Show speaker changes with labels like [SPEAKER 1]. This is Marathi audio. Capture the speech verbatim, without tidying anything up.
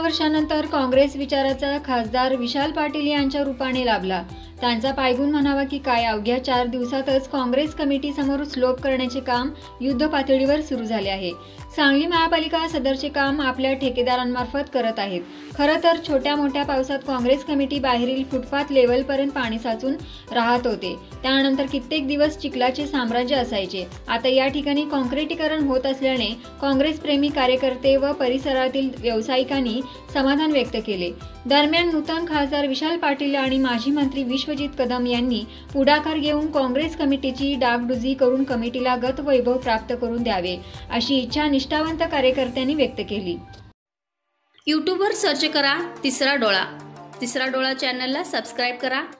[SPEAKER 1] वर्षानंतर काँग्रेस विचाराचा खासदार विशाल पाटील यांच्या रूपाने लाभला। त्यांचा पायगुण म्हणावा की काय, अवघ्या चार दिवसातच काँग्रेस कमिटी समोर स्लोप करण्याचे काम युद्ध पातळीवर सुरू झाले आहे। सांगली महापालिका सदरचे काम आपल्या ठेकेदारांमार्फत करत आहेत। खरं तर छोट्या मोठ्या पावसात काँग्रेस कमिटी बाहेरील फुटपाथ लेवलपर्यंत पाणी साचून राहत होते। त्यानंतर कित्येक दिवस चिखलाचे साम्राज्य असायचे। आता या ठिकाणी काँक्रिटीकरण होत असल्याने काँग्रेस प्रेमी कार्यकर्ते व परिसरातील व्यावसायिकांनी समाधान व्यक्त केले। दरम्यान नूतन खासदार विशाल पाटील आणि माजी मंत्री विश्वजित कदम यांनी पुढाकार घेऊन काँग्रेस कमिटीची डागडुजी करून कमिटीला गतवैभव प्राप्त करून द्यावे अशी इच्छा निष्ठावंत कार्यकर्त्यांनी व्यक्त केली।
[SPEAKER 2] यूट्यूबवर सर्च करा तिसरा डोळा। तिसरा डोळा चॅनलला सबस्क्राइब करा।